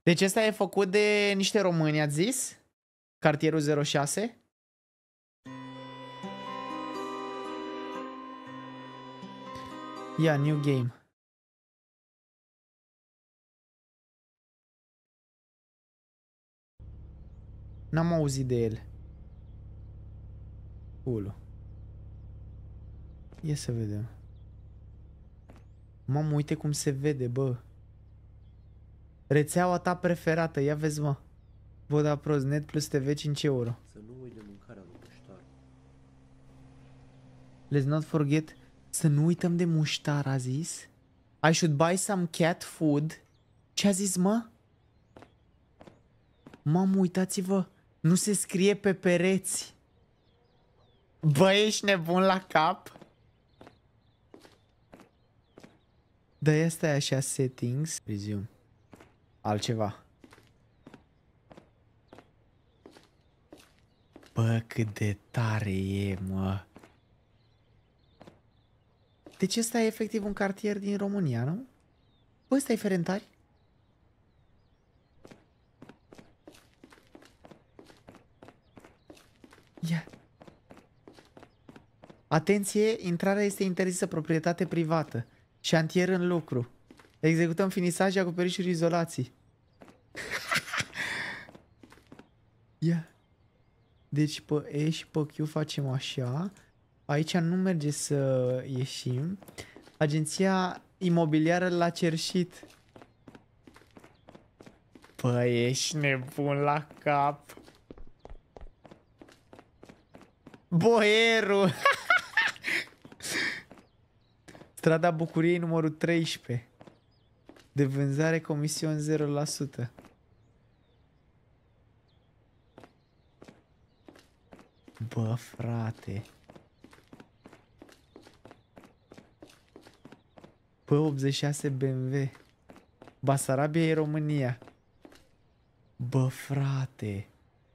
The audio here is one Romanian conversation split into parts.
Deci ăsta e făcut de niște români, ați zis? Cartierul 06? Ia, new game. N-am auzit de el. Cool. Ia să vedem. Mamă, uite cum se vede, bă. Rețeaua ta preferată, ia vezi, mă. Vodafone Net plus TV 5 euro. Să nu uit de mâncarea lui muștar. Let's not forget. Să nu uităm de muștar, a zis. I should buy some cat food. Ce a zis, mă? Mamă, uitați-vă. Nu se scrie pe pereți. Bă, ești nebun la cap? Da, asta e așa settings. Resume. Altceva. Bă, cât de tare e, mă. Deci ăsta e efectiv un cartier din România, nu? Bă, ăsta e Ferentari? Ia. Atenție, intrarea este interzisă, proprietate privată. Șantier în lucru. Executăm finisaje, acoperișuri, izolații. Ia. Deci pe E și pe Q facem așa. Aici nu merge să ieșim. Agenția imobiliară l-a cerșit. Bă, ești nebun la cap. Boierul. Strada Bucuriei numărul 13. De vânzare comision 0%. Bă, frate. Bă, 86 BMW. Basarabia e România. Bă, frate.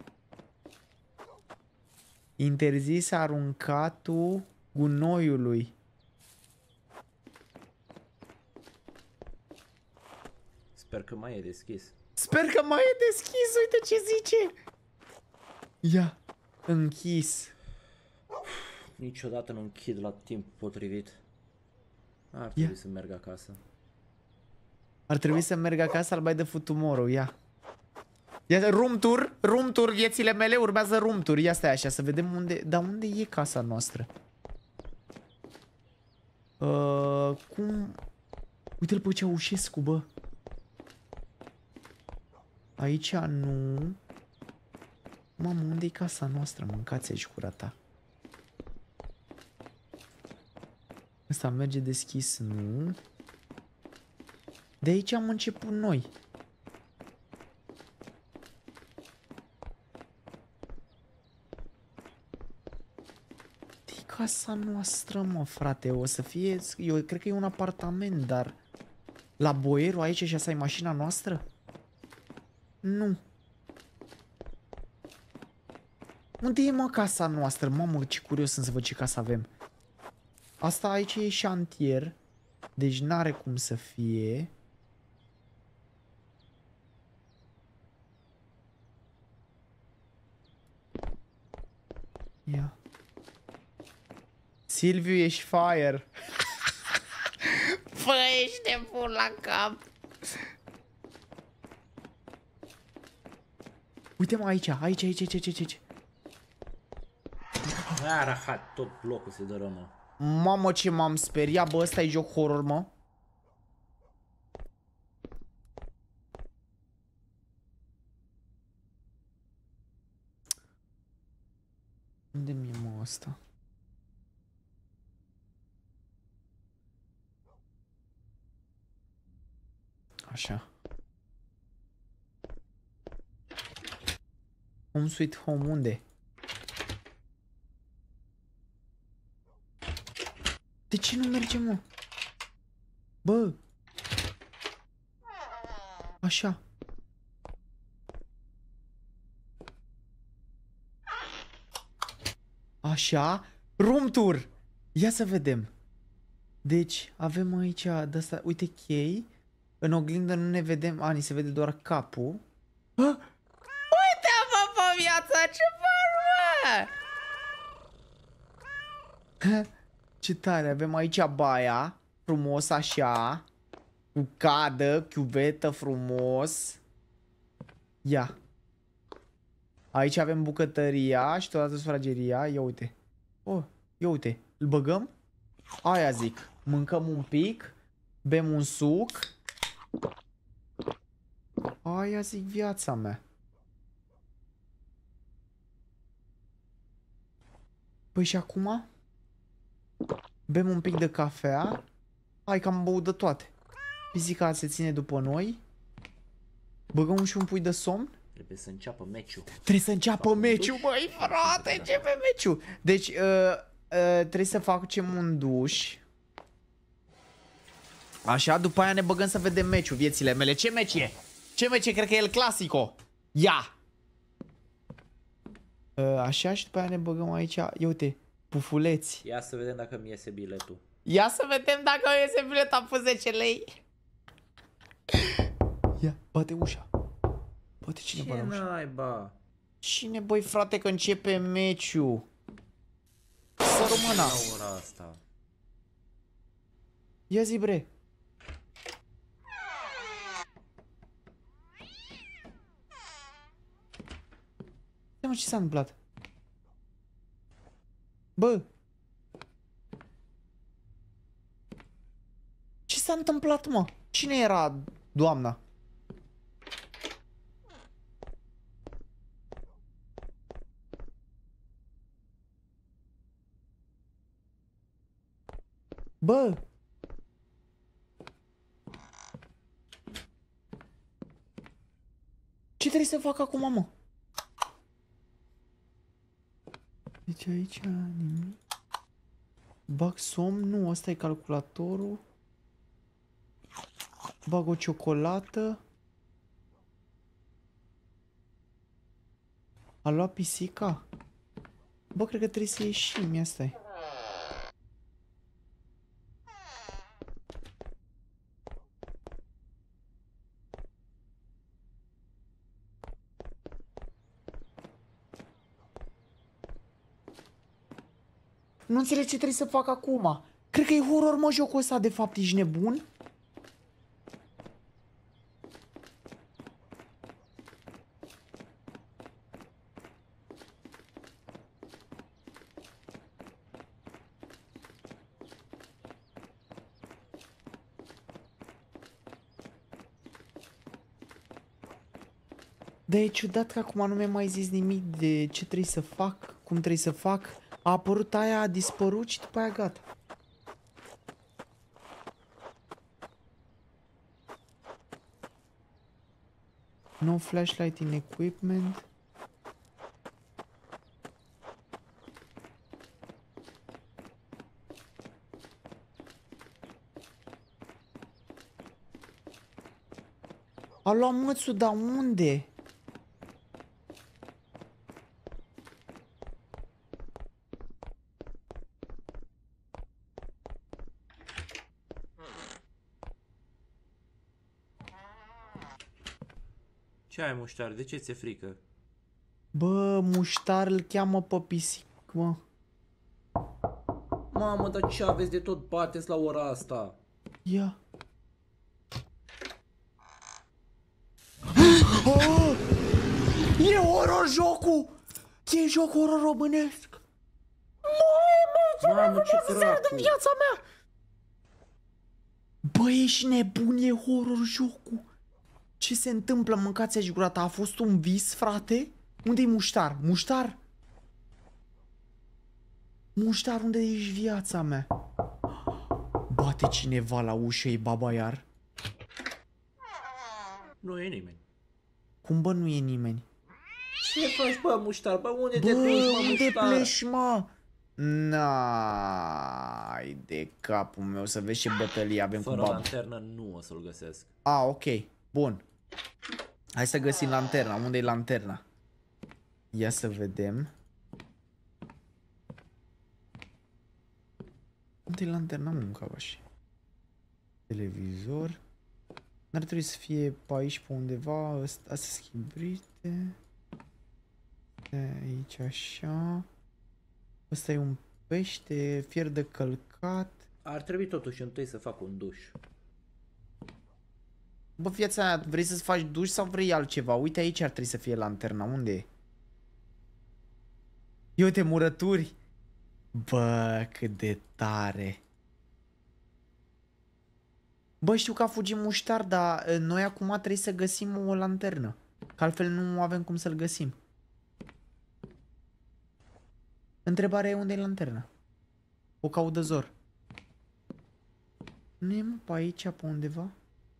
Interzis aruncatul gunoiului. Sper că mai e deschis. Sper că mai e deschis, uite ce zice. Ia, închis. Niciodată nu închid la timp potrivit. Ar trebui să merg acasă. Ar trebui să merg acasă, al bai de food tomorrow, ia. Ia, room tour, viețile mele, urmează room tour. Ia stai așa, să vedem unde, dar unde e casa noastră? Cum? Uite-l pe Ceaușescu, bă. Aici nu. Mamă, unde e casa noastră? Mâncați aici cura ta. Ăsta merge deschis, nu. De aici am început noi. De casa noastră, mă, frate. O să fie, eu cred că e un apartament, dar la boierul aici și asta e mașina noastră? Nu. Unde e, mă, casa noastră? Mamă, ce curios sunt să văd ce casă avem. Asta aici e șantier. Deci n-are cum să fie. Ia. Silviu, ești fire. Bă, ești nebun la cap. Uite-mă aici, aici. Rahat, tot locul se dărâmă. Mamă, ce m-am speriat, bă, ăsta e joc horror, mă. Unde mi-e, mă, ăsta? Așa. Home sweet home, unde? De ce nu merge, mă? Bă! Așa. Așa. Room tour! Ia să vedem. Deci, avem aici de-asta, uite, chei. În oglindă nu ne vedem. A, ni se vede doar capul. Uite-mă pe viața, ce faci, mă? Ce tare, avem aici baia. Frumos așa. Cu cadă, chiuvetă frumos. Ia. Aici avem bucătăria și totodată sufrageria. Ia uite. Oh, ia uite. Îl băgăm? Aia zic. Mâncăm un pic. Bem un suc. Aia zic viața mea. Păi și acum? Bem un pic de cafea. Hai că am băut de toate. Pisica se ține după noi. Băgăm și un pui de somn. Trebuie să înceapă meciul. Trebuie să înceapă meciul, băi, frate, începe meciul. Deci, trebuie să facem un duș. Așa, după aia ne băgăm să vedem meciul, viețile mele. Ce meci e? Ce meci e? Cred că e El Clasico. Ia! Așa, și după aia ne băgăm aici. Ia uite, pufuleți. Ia să vedem dacă mi iese biletul. Ia să vedem dacă iese bilet, am pus 10 lei. Ia, bate ușa. Bate cine bate ușa? Ce naiba? Cine, băi, frate, că începe meciul? Să rămână. La ora asta. Ia zi, bre. Ia mă, ce s-a întâmplat? Bă! Ce s-a întâmplat, mă? Cine era doamna? Bă! Ce trebuie să fac acum, mă? Deci aici nimic. Bag somn, nu, ăsta e calculatorul. Bag o ciocolată. A luat pisica? Bă, cred că trebuie să ieșim, ia stai. Nu înțeleg ce trebuie să fac acum. Cred că e horror, mă, jocul ăsta, de fapt, ești nebun? Dar e ciudat că acum nu mi-a mai zis nimic de ce trebuie să fac, cum trebuie să fac. A apărut aia, a dispărut și după aia gata. No flashlight in equipment. A luat mățul, dar unde? Ce ai, muștar? De ce ți-e frică? Bă, muștar îl cheamă pe pisic, mă. Mamă, dar ce aveți de tot bateți la ora asta? Ia. Oh! E horror jocul! E joc horror românesc! Mamă, ce dracu! În viața mea! Bă, ești nebun, e horror jocul! Ce se întâmplă, mâncați aici gura ta? A fost un vis, frate? Unde-i muștar? Muștar? Muștar, unde ești viața mea? Bate cineva la ușă, e baba iar? Nu e nimeni. Cum, bă, nu e nimeni? Ce faci, bă, muștar? Bă, unde Bă, te duci, mă, unde muștar? pleci, mă? N-ai de capul meu, să vezi ce bătălie avem Fără cu baba. lanternă nu o să-l găsesc. A, ok, bun. Hai să găsim lanterna. Unde e lanterna? Ia să vedem. Unde e lanterna, mă, în cavaș? Televizor. N-ar trebui să fie pe aici, pe undeva. Astea schibrite. De aici așa. Ăsta e un pește, fier de călcat. Ar trebui totuși întâi să fac un duș. Bă, viața aia, vrei să-ți faci duș sau vrei altceva? Uite, aici ar trebui să fie lanterna. Unde e? Ia uite, murături. Bă, cât de tare. Bă, știu că a fugit muștar, dar noi acum trebuie să găsim o lanternă. Că altfel nu avem cum să-l găsim. Întrebarea e unde e lanterna. O caut de zor. Nu e, mă, pe aici, pe undeva?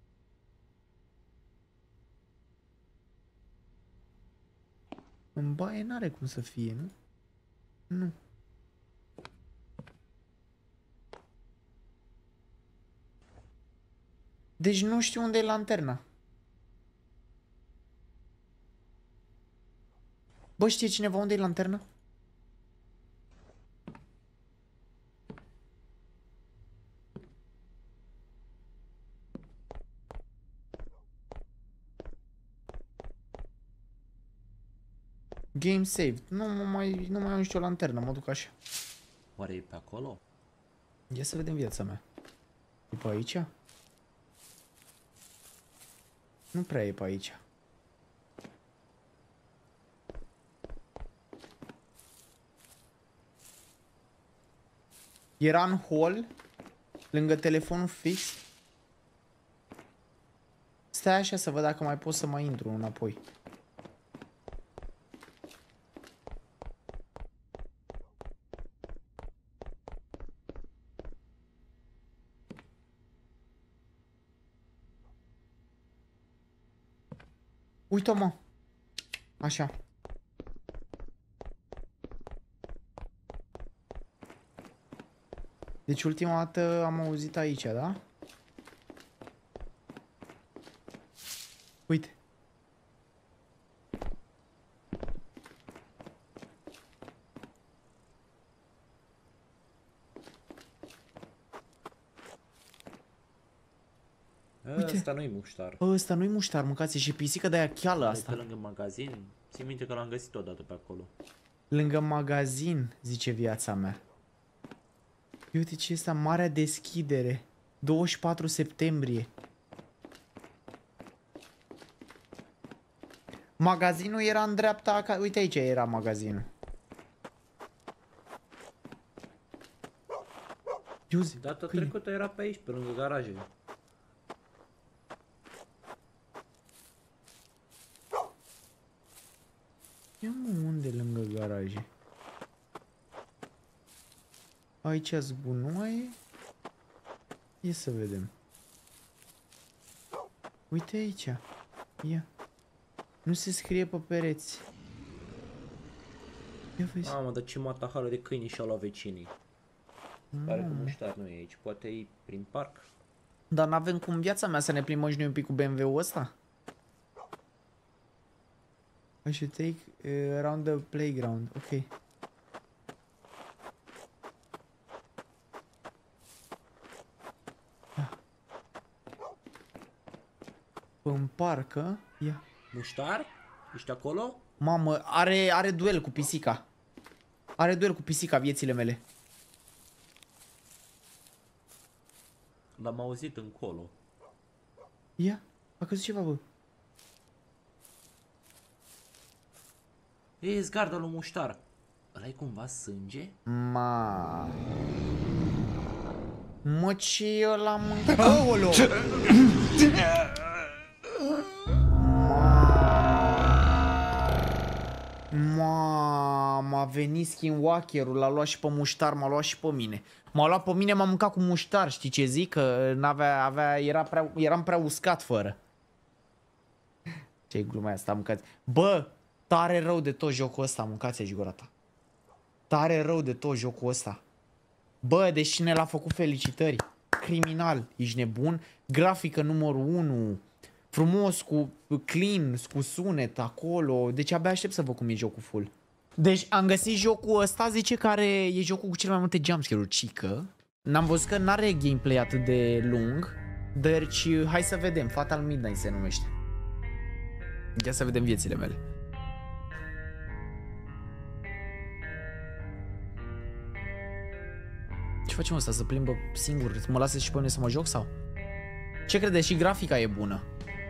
În baie n-are cum să fie, nu? Nu. Deci nu știu unde e lanterna. Bă, știe cineva unde e lanterna? Game saved. Nu mai am nicio lanternă, mă duc așa. Oare e pe acolo? Ia să vedem viața mea. E pe aici? Nu prea e pe aici. Era în hall, lângă telefonul fix. Stai așa să văd dacă mai pot să mai intru înapoi. Uite-o, mă. Așa. Deci ultima dată am auzit aici, da? Uite. Ăsta nu-i muștar. Ăsta nu-i muștar, mâncați, și pisică de aia cheală E asta. pe lângă magazin. Țin minte că l-am găsit odată pe acolo. Lângă magazin, zice viața mea. Uite ce este marea deschidere. 24 septembrie. Magazinul era în dreapta. Uite, aici era magazinul. Data trecută era pe aici, pe lângă garaje. Ia, mă, unde lângă garaje? Aici zgunoaie. Ia să vedem. Uite aici. Ia. Nu se scrie pe pereți. Ia vezi. Mamă, dar ce matahală de câini și-au luat vecinii. Pare că muștar nu e aici, poate e prin parc. Dar n-avem cum, viața mea, să ne plimbăm și noi un pic cu BMW-ul ăsta? I should take around the playground. Ok. În parcă. Ia. Muștar? Ești acolo? Mamă, are duel cu pisica. Are duel cu pisica, viețile mele. L-am auzit încolo. Ia, a căzut ceva, bă. E zgarda lui muștar. Ăla-i cumva sânge? Mă, ce ăla mâncat? Aoleo! M-a venit skinwalker-ul, l-a luat și pe muștar, m-a luat și pe mine. M-a luat pe mine, m-a mâncat cu muștar, știi ce zic? Că eram prea uscat fără. Ce-i glumea asta, mâncați. Bă, tare rău de tot jocul ăsta, mâncați-și gura ta. Tare rău de tot jocul ăsta. Bă, deci cine l-a făcut, felicitări. Criminal, ești nebun. Grafică numărul 1. Frumos, cu clean, cu sunet acolo. Deci abia aștept să văd cum e jocul full. Deci am găsit jocul ăsta, zice că e jocul cu cele mai multe jumpscare-uri, cică. N-am văzut că n-are gameplay atât de lung. Deci, hai să vedem. Fatal Midnight se numește. Ia să vedem viețile mele. Ce facem ăsta? Să plimbă singur? Mă lasă și pe mine să mă joc sau? Ce credeți? Și grafica e bună.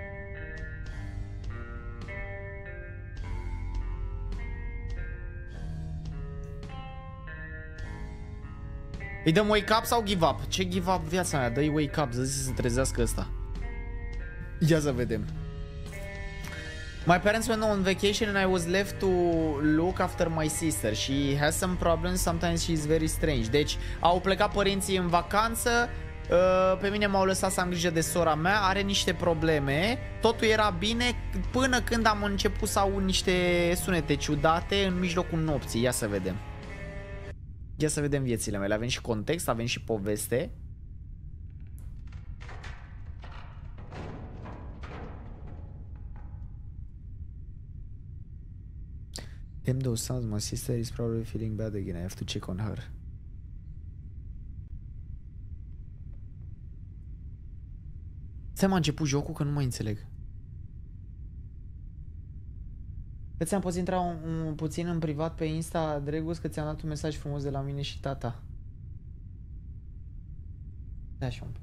Îi dăm wake up sau give up? Ce give up viața mea? Dă-i wake up, să zice să se trezească ăsta. Ia să vedem. My parents went on vacation and I was left to look after my sister. She has some problems, sometimes she's very strange. Deci au plecat părinții în vacanță, pe mine m-au lăsat să am grijă de sora mea, are niște probleme, totul era bine până când am început să aud niște sunete ciudate în mijlocul nopții. Ia să vedem. Ia să vedem viețile mele. Avem și context, avem și poveste. Damn those sounds, my sister is probably feeling bad again. I have to check on her. Stai, m-a început jocul că nu mai înțeleg. Că ți-am pus intra un puțin în privat pe Insta, Dregus, că ți-am dat un mesaj frumos de la mine și tata. Da, așa un pic.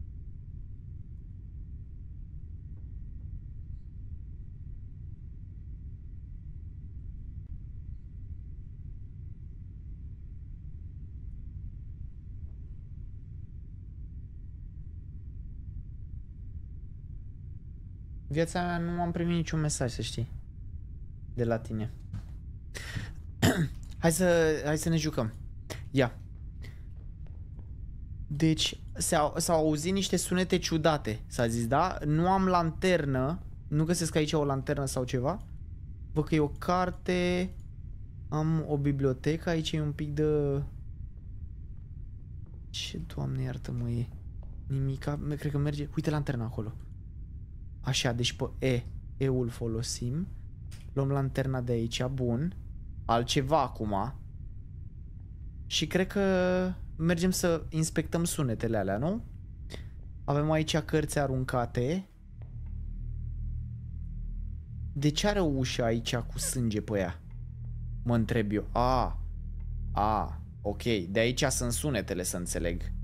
Viața mea nu am primit niciun mesaj, să știi, de la tine. Hai să ne jucăm. Ia. Deci s-au auzit niște sunete ciudate, s-a zis, da? Nu am lanternă, nu găsesc aici o lanternă sau ceva. Văd că e o carte, am o bibliotecă, aici e un pic de... Ce, Doamne iartă-mă, e? Nimica, cred că merge... Uite lanterna acolo. Așa, deci pe E-ul folosim. Luăm lanterna de aici, bun. Altceva acum. Și cred că mergem să inspectăm sunetele alea, nu? Avem aici cărți aruncate. De ce are o ușă aici cu sânge pe ea? Mă întreb eu. Ok. De aici sunt sunetele, să înțeleg.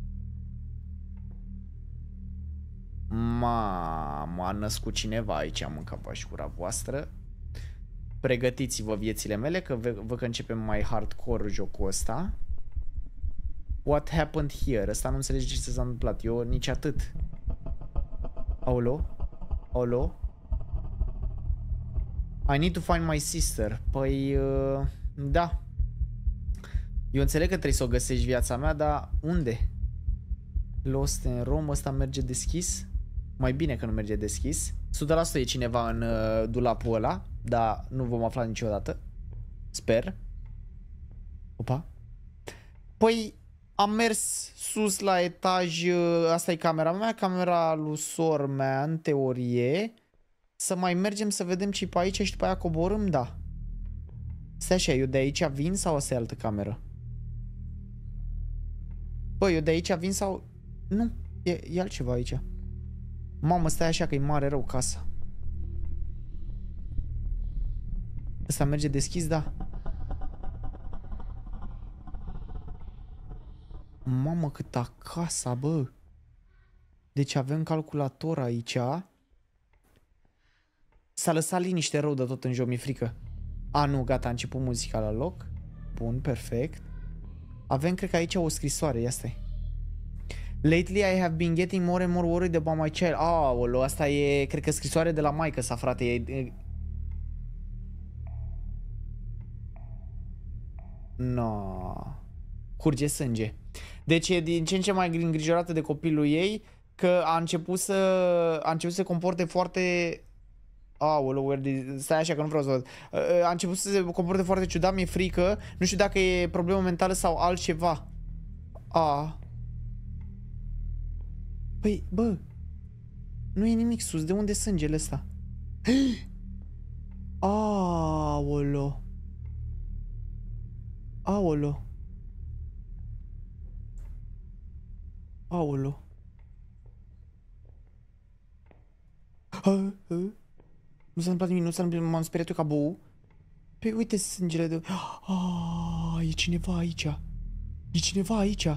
M-a născut cineva aici, am mâncat și gura voastră. Pregătiți-vă viețile mele, că văd că începem mai hardcore jocul ăsta. What happened here? Ăsta nu înțelege ce s-a întâmplat. Eu nici atât. Aolo? Aolo? I need to find my sister. Păi, da. Eu înțeleg că trebuie să o găsești, viața mea, dar unde? Lost in Rome, ăsta merge deschis? Mai bine că nu merge deschis. 100% e cineva în dulapul ăla, dar nu vom afla niciodată. Sper. Opa. Păi am mers sus la etaj, asta e camera mea, camera lui sor mea, în teorie. Să mai mergem să vedem ce pe aici și după aia coborâm, da. Stai așa, eu de aici vin sau asta e altă cameră? Băi, eu de aici vin sau... Nu, e altceva aici. Mamă, stai așa că e mare rău casa. Ăsta merge deschis, da. Mamă, câta casa, bă. Deci avem calculator aici. S-a lăsat liniște rău de tot în joc, mi-e frică. A, nu, gata, a început muzica la loc. Bun, perfect. Avem, cred că aici o scrisoare, ia stai. Lately I have been getting more and more worried about my child. Aoleu, asta e, cred că scrisoare de la maică sa, frate. No. Curge sânge. Deci e din ce în ce mai îngrijorată de copilul ei, că a început să se comporte foarte... Aoleu, stai așa că nu vreau să văd. A început să se comporte foarte ciudat, mi-e frică. Nu știu dacă e problemă mentală sau altceva. Păi, bă, nu e nimic sus. De unde e sângele ăsta? Aoleu. Aoleu. Aoleu. Nu s-a întâmplat nimic, nu s-a întâmplat, m-am speriat eu ca bou. Păi uite sângele de... E cineva aici. E cineva aici.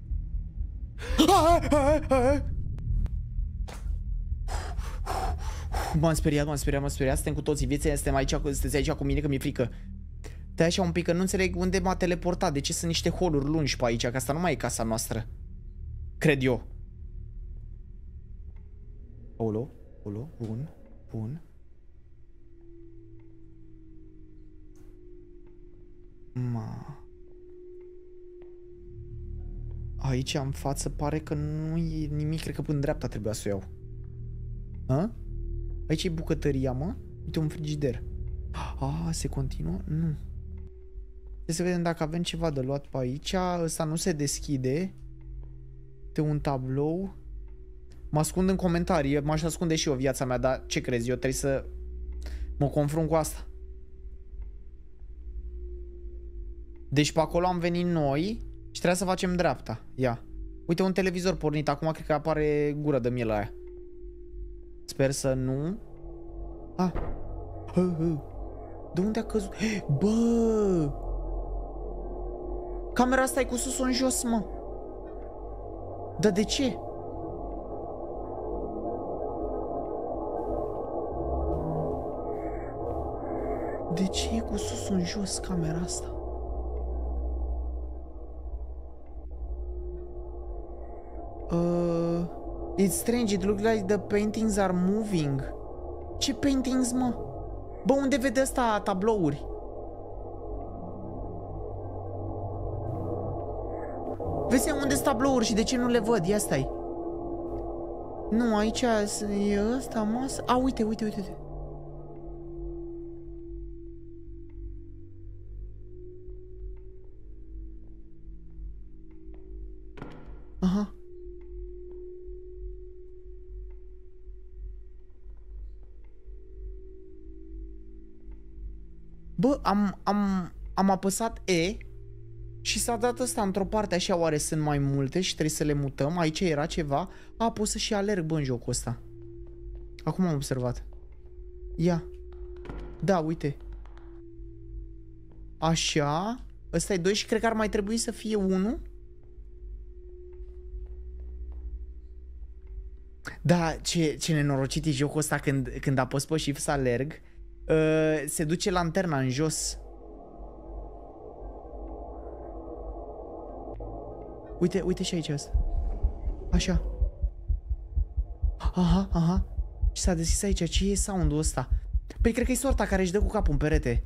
M-am speriat. Suntem cu toții vieții, sunteți aici cu mine că mi-e frică. Stai așa un pic, că nu înțeleg unde m-a teleportat. De ce sunt niște holuri lungi pe aici? Că asta nu mai e casa noastră. Cred eu. Olo, bun. Aici în față pare că nu e nimic, cred că până în dreapta trebuia să o iau. Aici e bucătăria, mă. Uite un frigider. Se continuă? Nu. Trebuie să vedem dacă avem ceva de luat pe aici. Ăsta nu se deschide. Uite un tablou. Mă ascund în comentarii. M-aș ascunde și eu viața mea, dar ce crezi? Eu trebuie să mă confrunt cu asta. Deci pe acolo am venit noi și trebuie să facem dreapta. Ia. Uite un televizor pornit. Acum cred că apare gură de miel aia. Sper să nu. De unde a căzut? Bă! Camera asta e cu sus în jos, mă. Dar de ce? De ce e cu sus în jos camera asta? It's strange, it looks like the paintings are moving. Ce paintings, mă? Bă, unde vede ăsta tablouri? Vezi unde sunt tablouri și de ce nu le văd? Ia stai. Nu, aici e ăsta, masă. Uite. Aha. Bă, am apăsat E și s-a dat ăsta într-o parte așa, oare sunt mai multe și trebuie să le mutăm? Aici era ceva. Pot să și alerg, bă, în jocul ăsta. Acum am observat. Ia. Da, uite. Așa. Ăsta e 2 și cred că ar mai trebui să fie 1. Da, ce nenorocit e jocul ăsta când apăs pe shift să alerg. Se duce lanterna în jos. Uite și aici asta. Așa. Aha. Și s-a deschis aici. Ce e sound-ul ăsta? Păi cred că e sorta care își dă cu capul în perete.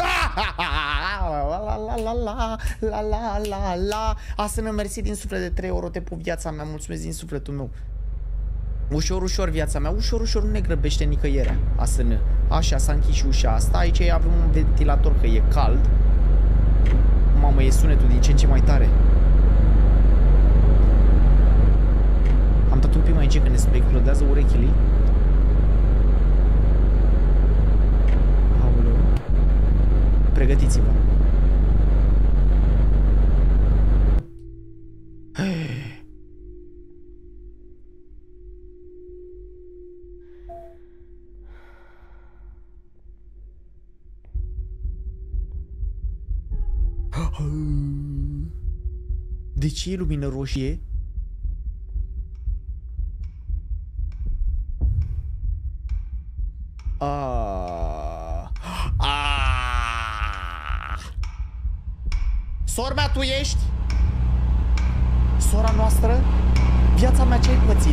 Asână, mersi din suflet de 3 euro, te pup viața mea, mulțumesc din sufletul meu. Ușor viața mea, ușor, nu ne grăbește nicăieri. Asână. Așa, s-a închis și ușa asta. Aici avem un ventilator că e cald. Mamă, e sunetul din ce în ce mai tare. Am dat un pic mai încet când ne explodează urechile. Aoleu. Pregătiți-vă. De ce e lumină roșie? Sora mea, tu ești? Sora noastră? Viața mea, ce ai pățit?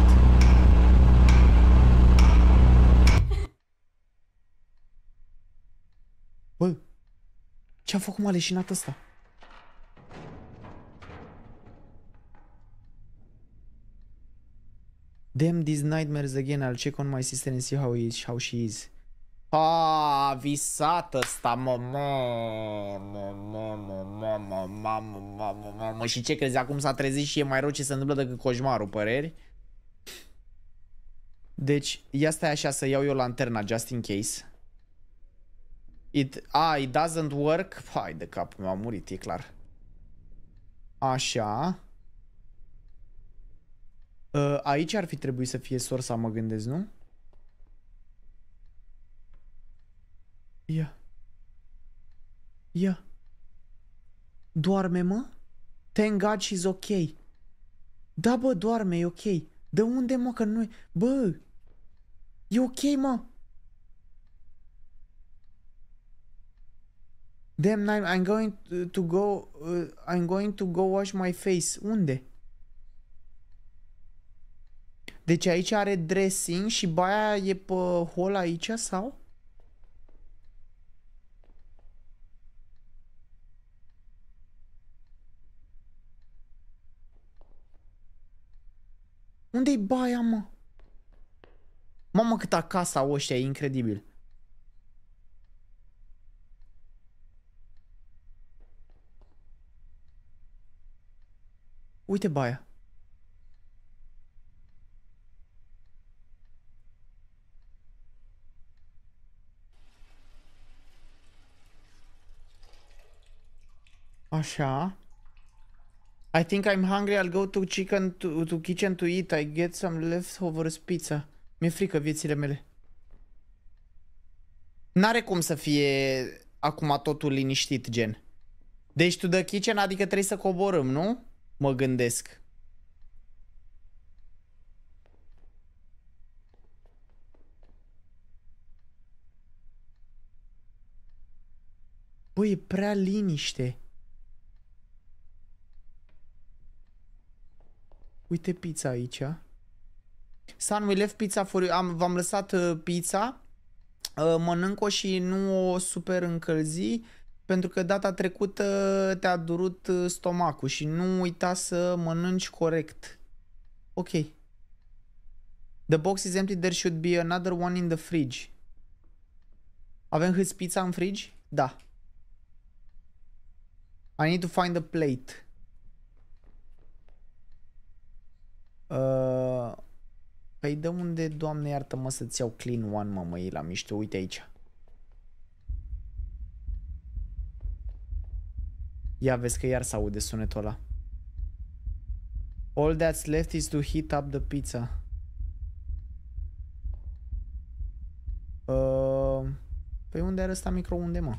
Bă, ce-a făcut maleșinat ăsta? Damn these nightmares again. I'll check on my sister and see how she is. Visat ăsta, mamă. Și ce crezi? Acum s-a trezit și e mai rău ce se întâmplă decât coșmarul, păreri? Deci, ia stai așa să iau eu lanterna, just in case. It doesn't work. Hai de capul meu, a murit, e clar. Așa. Aici ar fi trebuit să fie sorsa, mă gândesc, nu? Ia. Doarme, mă? Thank God she's ok. Da, bă, doarme, e ok. De unde, mă, că nu... Bă, e ok, mă. Damn, I'm going to go... I'm going to go wash my face. Unde? Deci aici are dressing și baia e pe hol aici, sau? Unde-i baia, mă? Mamă, cât acasă au ăștia, e incredibil. Uite baia. Așa. I think I'm hungry, I'll go to kitchen to eat. I get some leftovers pizza. Mi-e frică viețile mele. N-are cum să fie acum totul liniștit, gen. Deci to the kitchen, adică trebuie să coborâm, nu? Mă gândesc. Băi, e prea liniște. Uite pizza aici. Son, we left pizza for you. V-am lăsat pizza. Mănânc-o și nu o super încălzi, pentru că data trecută te-a durut stomacul și nu uita să mănânci corect. Ok. The box is empty, there should be another one in the fridge. Avem hâs pizza în fridge? Da. I need to find a plate. Păi de unde, Doamne iartă-mă, să-ți iau clean one, mă, e la mișto, uite aici. Ia vezi că iar s-aude sunetul ăla. All that's left is to heat up the pizza. Păi unde are ăsta microunde, mă?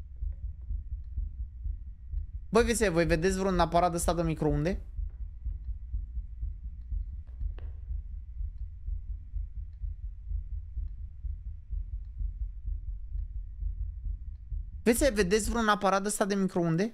Băi, voi vedeți vreun aparat ăsta de microunde? Vedeți vreun aparat ăsta de microunde?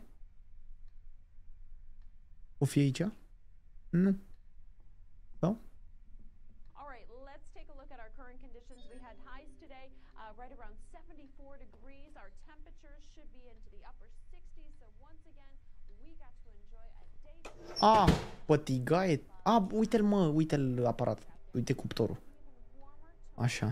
O fi aici? Nu. Sau? Alright, let's take a look at our current conditions. We had highs today right around 74 degrees. Our temperatures should be into the upper 60s. So once again, we got to enjoy a day. Ah, pătigaie. Ah, uite-l, mă, uite-l aparat. Uite cuptorul. Așa.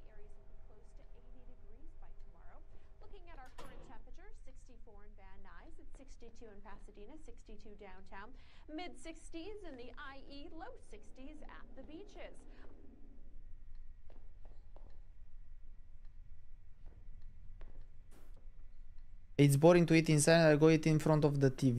Looking at our current temperature, 64 in Van Nuys, it's 62 in Pasadena, 62 downtown, mid 60s in the IE, low 60s at the beaches. It's boring to eat inside, I'll go eat in front of the TV.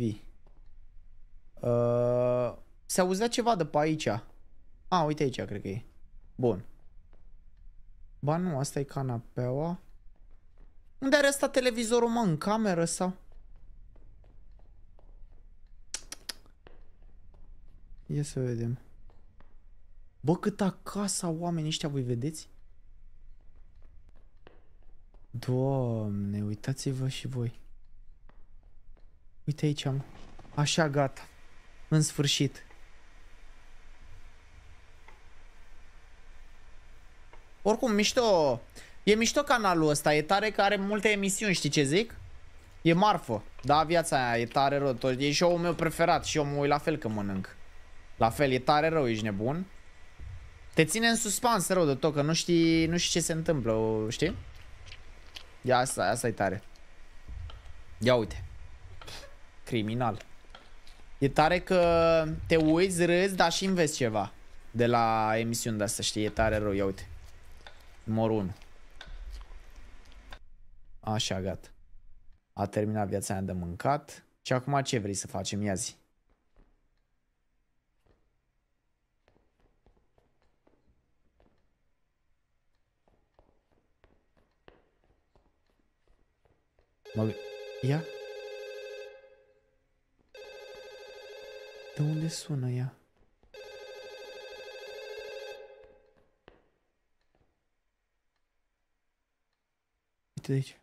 Se auzea ceva de pe aici. Ah, uite aici, cred că e. Bun. Ba nu, asta e canapeaua. Unde are ăsta televizorul, mă? În cameră sau? Ia să vedem. Bă, cât acasă au oamenii ăștia, voi vedeți? Doamne, uitați-vă și voi. Uite aici, mă. Așa, gata. În sfârșit. Oricum, mișto. E mișto canalul ăsta. E tare că are multe emisiuni, știi ce zic? E marfă. Da, viața aia, e tare rău. E show-ul meu preferat și eu mă uit la fel că mănânc. La fel, e tare rău, ești nebun. Te ține în suspans rău de tot, că nu știi ce se întâmplă, știi? Ia asta e tare. Ia uite. Criminal. E tare că te uiți, râzi, dar și înveți ceva de la emisiuni de-astea, știi? E tare rău, ia uite. Numărul 1. Așa, gata. A terminat viața aia de mâncat. Și acum ce vrei să facem? Ia zi. Ia. De unde sună ea? Uite de aici.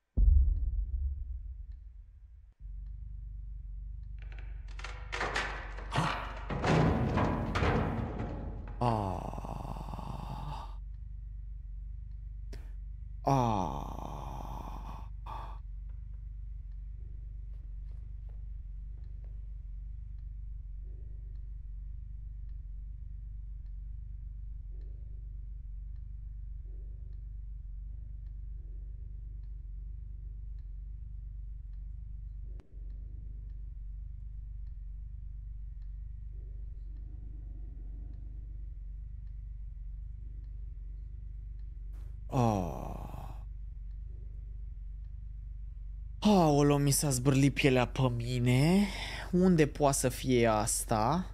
Aolo, mi s-a zbârlit pielea pe mine. Unde poate să fie asta?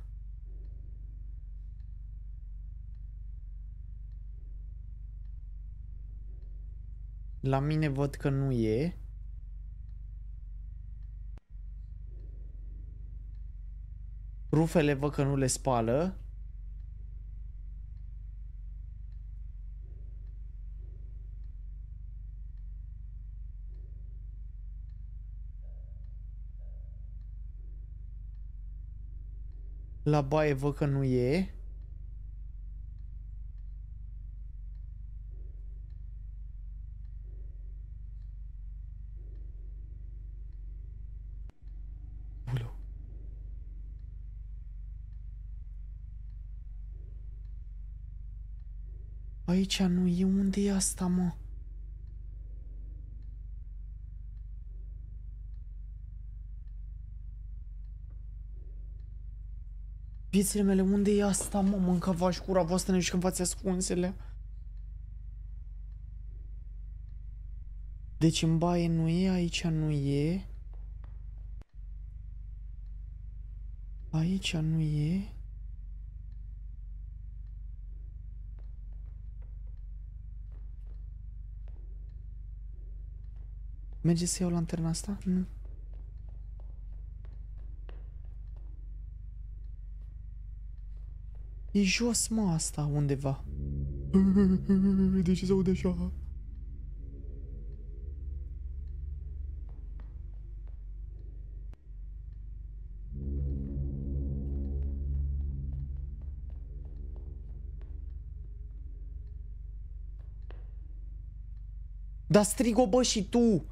La mine văd că nu e. Rufele văd că nu le spală. La baie văd că nu e. Ulu. Aici nu e. Unde e asta, mă? Viețile mele, unde e asta, mă? Mânca-v-aș cura voastră, ne jucăm fața ascunsele. Deci în baie nu e, aici nu e. Aici nu e. Merge să iau lanterna asta? Nu. E jos, mă, asta, undeva. De ce se aude așa? Dar strig-o, bă, și tu!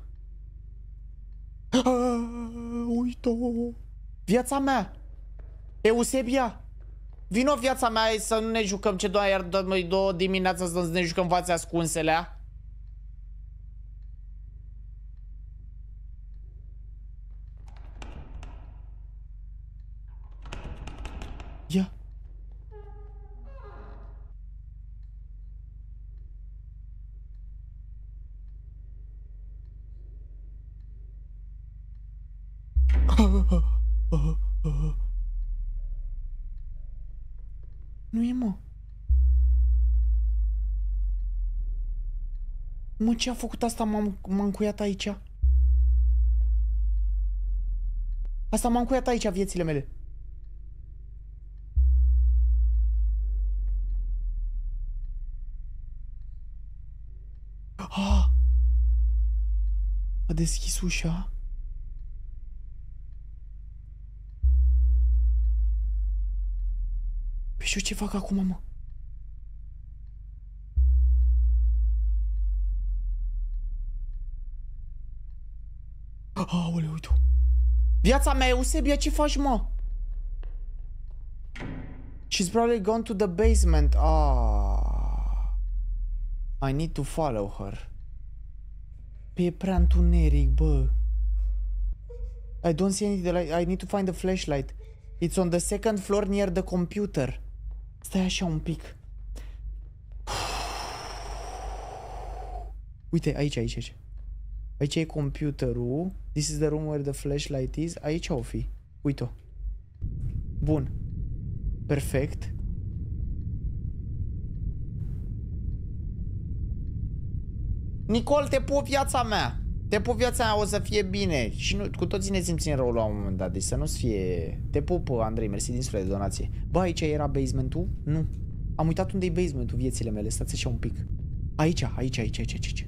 Uite-o! Viața mea! Eusebia! Vino viața mea să nu ne jucăm ce doar iar două dimineața să ne jucăm fața ascunselea. Ia. Nu e, mă. Mă, ce a făcut asta? M-am încuiat aici. Asta m-am încuiat aici, viețile mele. A deschis ușa. Păi și eu ce fac acum, mă? Aoleu, uite-o. Viața mea, Eusebia, ce faci, mă? She's probably gone to the basement. I need to follow her. Păi e prea întuneric, bă. I don't see anything. I need to find the flashlight. It's on the second floor near the computer. Stai așa un pic. Uite, aici. Aici e computerul. This is the room where the flashlight is. Aici o fi. Uite-o. Bun. Perfect. Nicol, te pup, viața mea! Te pup, viața mea, o să fie bine. Și nu, cu toții ne simțim rău la un moment dat, deci să nu-ți fie... Te pup, Andrei, mersi din suflet de donație. Bă, aici era basementul? Nu. Am uitat unde e basementul, viețile mele, stați așa un pic. Aici.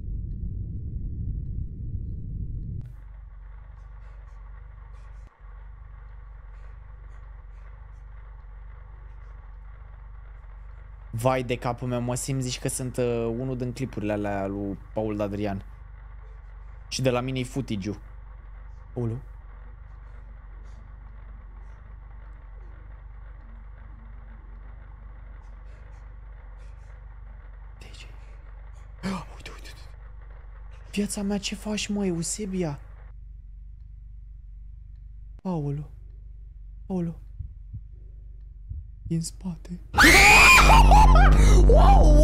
Vai de capul meu, mă simt, zici că sunt unul din clipurile alea lui Paul Dadrian. Și de la mine e footage-ul. Ulu. Deci. Uite. Viața mea, ce faci, mă, Eusebia? Aolo. Din spate. Wow!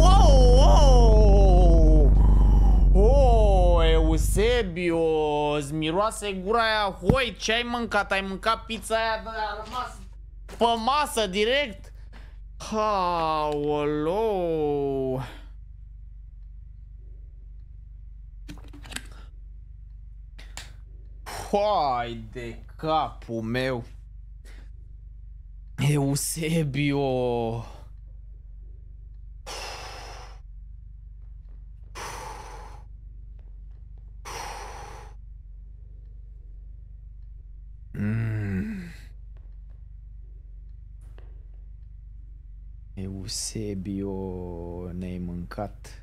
Oh, Eusebio, îți miroase gura aia, hoi, ce ai mâncat? Ai mâncat pizza aia de a rămas pe masă direct? Aoleu! Hai de capul meu! Eusebio! Eusebio, ne-ai mâncat.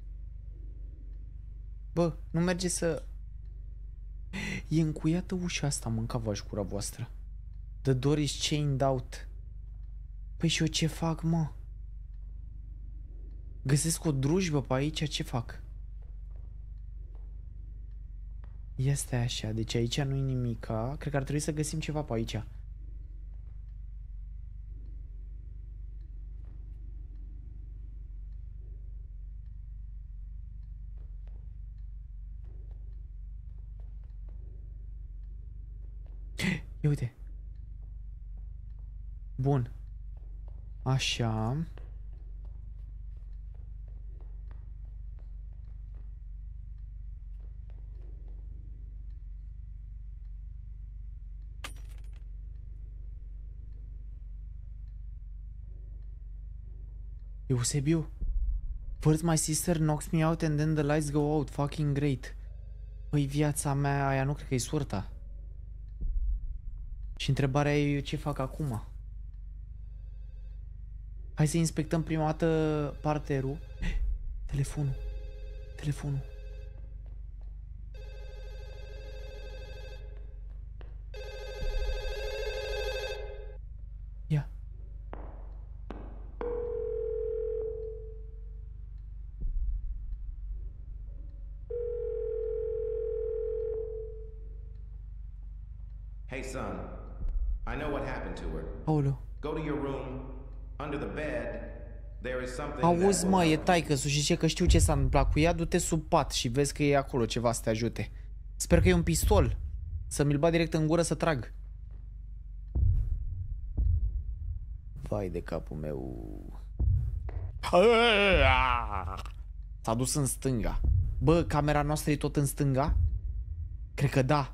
Bă, nu merge să... E încuiată ușa asta, mânca-v-aș gura voastră. The door is chained out. Păi și eu ce fac, mă? Găsesc o drujbă pe aici, ce fac? Este așa, deci aici nu-i nimica. Cred că ar trebui să găsim ceva pe aici. Ia uite. Bun. Așa. Eusebio. First my sister knocks me out and then the lights go out. Fucking great. Păi viața mea, aia nu cred că e surta. Și întrebarea e eu ce fac acum? Hai să inspectăm prima dată parterul. Telefonul. Ia. Hey son, I know what happened to her. Aoleu. Go to your room. Under the bed, there is something. Auzi, mă, e taică-su și zice că știu ce s-a întâmplat cu ea. Du-te sub pat și vezi că e acolo ceva să te ajute. Sper că e un pistol. Să mi-l bat direct în gură să trag. Vai de capul meu. S-a dus în stânga. Bă, camera noastră e tot în stânga? Cred că da.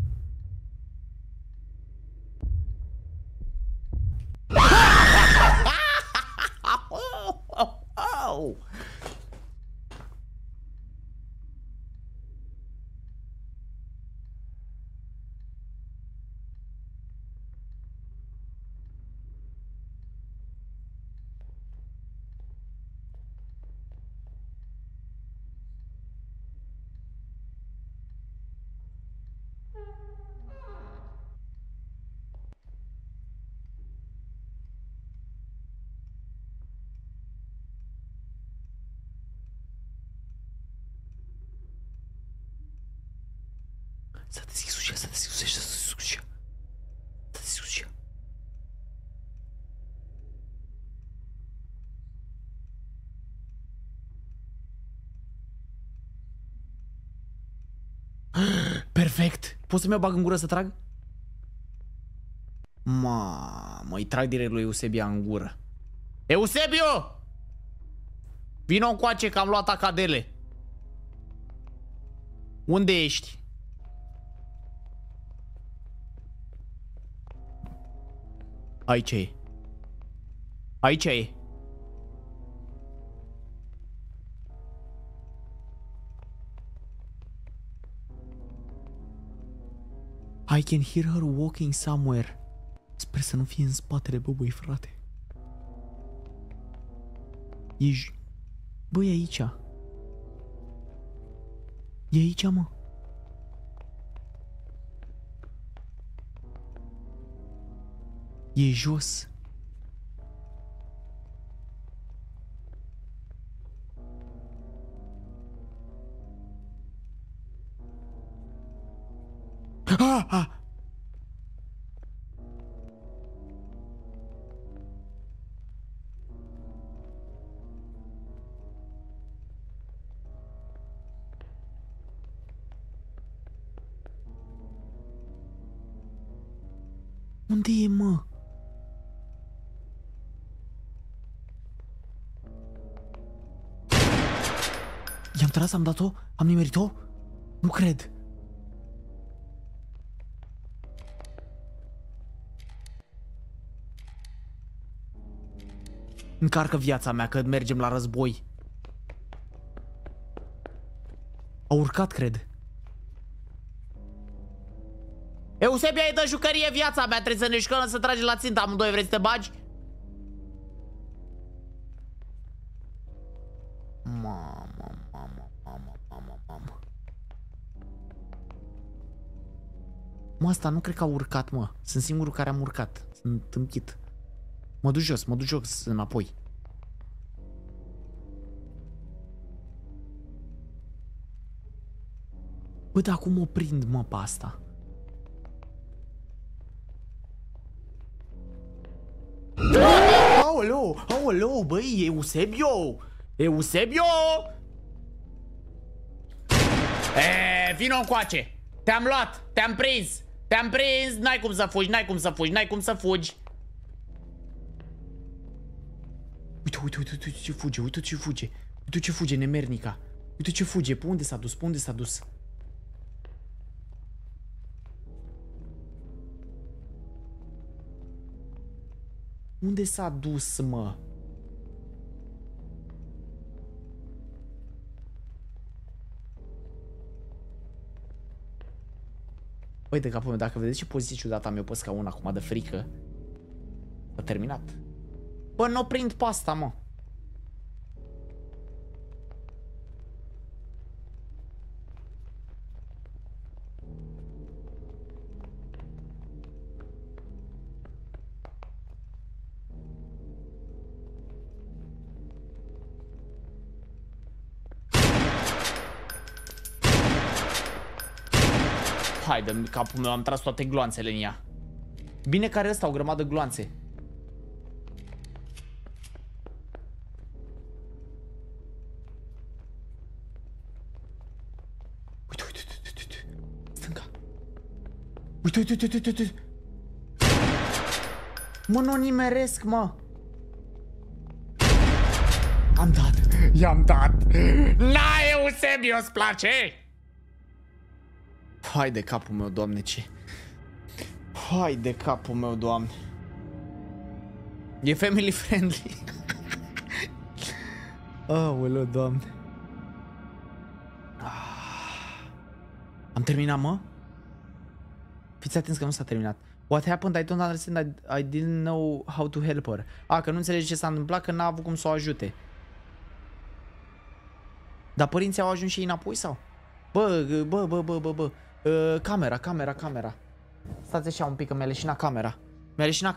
S-a deschis ușa. Perfect. Poți să-mi bag în gură să trag? Mamă, îi trag direct lui Eusebia în gură. Eusebio! Vino încoace că am luat acadele. Unde ești? Aici e. Aici e. I can hear her walking somewhere. Sper să nu fie în spatele băbăi, frate. Ești... Băi, e aici. E aici, mă. E jos. Ah, ah. Unde e, mă? I-am tras, am dat-o? Am nimerit-o? Nu cred. Încarcă viața mea, că mergem la război. A urcat, cred. Eusebia, îi dă jucărie viața mea. Trebuie să ne jucăm, să tragem la țintă amândoi. Vrei să te bagi? Mamă. Mă, asta nu cred că a urcat, mă. Sunt singurul care am urcat. Sunt tâmpit. Mă duc jos înapoi. Bă, dar cum o prind, mă, pe asta? Aoleu, aoleu, băi, Eusebio! Eusebio! Vino încoace! Te-am luat, te-am prins! Te-am prins! N-ai cum să fugi, n-ai cum să fugi, n-ai cum să fugi! Uite ce fuge, uite ce fuge. Uite ce fuge, nemernica. Uite ce fuge, pe unde s-a dus, pe unde s-a dus? Unde s-a dus, mă? Băi, de capul meu, dacă vedeți ce poziție ciudată am eu pe scaun acum de frică, a terminat. Bă, n-o prind pe asta, mă. Haide, capul meu, am tras toate gloanțele în ea. Bine că are ăsta o grămadă de gloanțe. Uite. Stânga. Uite. Mă, nu nimeresc, mă. Am dat. I-am dat. La Eusebio, îți place? Hai de capul meu, Doamne, ce... Hai de capul meu, Doamne. E family friendly. Aoleu, Doamne. Am terminat, mă? Fiți atenți că nu s-a terminat. What happened? I don't understand. I didn't know how to help her. Că nu înțelege ce s-a întâmplat, că n-a avut cum să o ajute. Dar părinții au ajuns și ei înapoi, sau? Bă. Camera. Stați așa un pic, că mi-a leșinat camera. Mi-a leșinat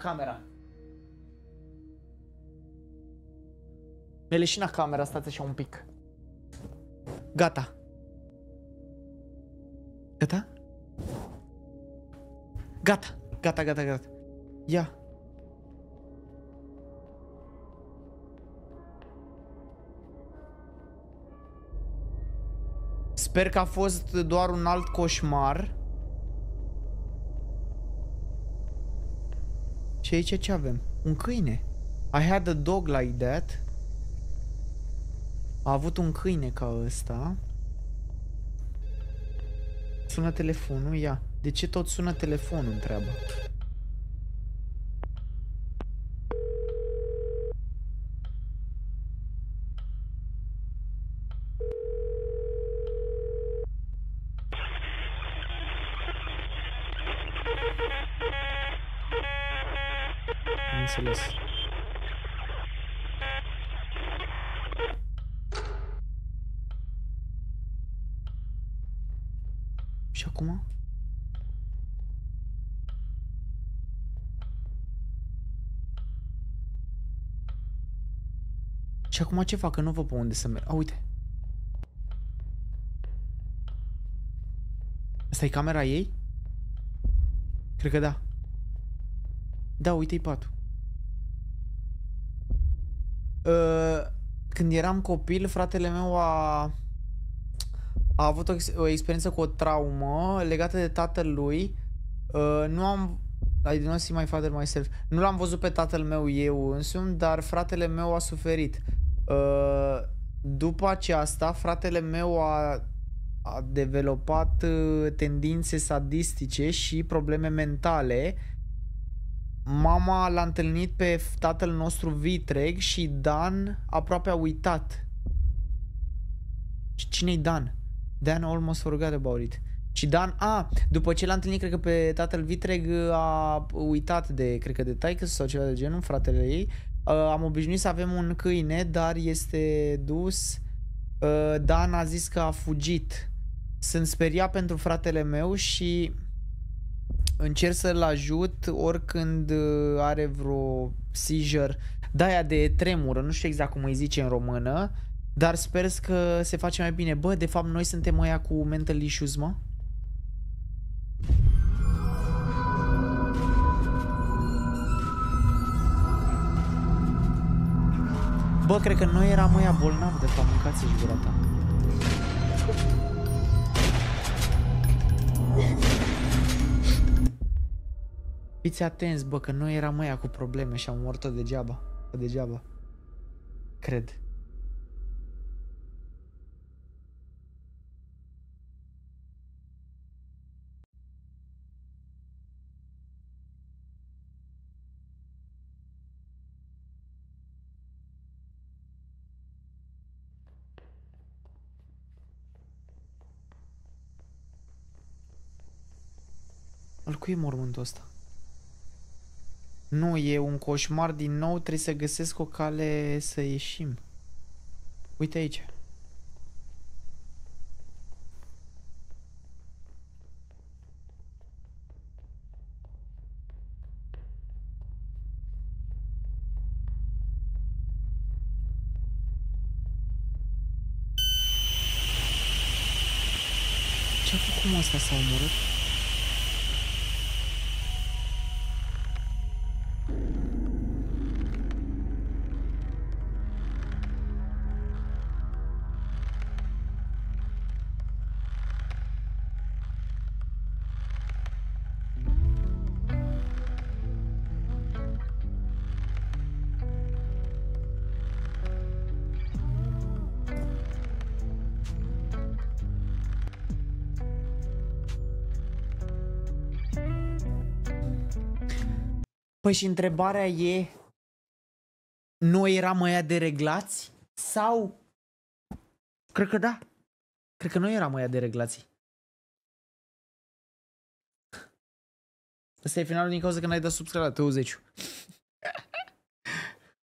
camera, stați așa un pic. Gata. Ia. Sper că a fost doar un alt coșmar. Și aici ce avem? Un câine. I had a dog like that. A avut un câine ca ăsta. Sună telefonul? Ia. De ce tot sună telefonul, întreabă? Am înțeles. Și acum? Și acum ce fac? Că nu văd pe unde să merg. A, uite. Asta e camera ei? Cred că da. Da, uite-i patul. Când eram copil, fratele meu a avut o experiență cu o traumă legată de tatăl lui. Nu am... I did not see my father myself. Nu l-am văzut pe tatăl meu eu însumi, dar fratele meu a suferit. După aceasta, fratele meu a dezvoltat tendințe sadistice și probleme mentale. Mama l-a întâlnit pe tatăl nostru vitreg și Dan aproape a uitat. Cine-i Dan? Dan almost forgot about it. Și Dan, după ce l-a întâlnit, cred că pe tatăl vitreg a uitat de, cred că de taică sau ceva de genul, fratele ei. Am obișnuit să avem un câine, dar este dus. Dan a zis că a fugit. Sunt speriat pentru fratele meu și încerc să-l ajut oricând are vreo seizure de-aia de tremură, nu știu exact cum îi zice în română, dar sper că se face mai bine. Bă, de fapt noi suntem ăia cu mental issues, mă? Bă, cred că noi eram ăia bolnavi, de fapt, mâncați-și gura ta. Fiți atenți, bă, că noi eram ăia cu probleme și am murit-o degeaba. Degeaba. Cred. Al cui e mormântul ăsta? Nu, e un coșmar din nou, trebuie să găsesc o cale să ieșim. Uite aici. Ce-a făcut mă ăsta? S-a omorât? Păi și întrebarea e, noi eram ăia dereglați? Sau? Cred că da. Cred că noi eram ăia dereglați. Asta e finalul din cauza că n-ai dat subscribe la 20.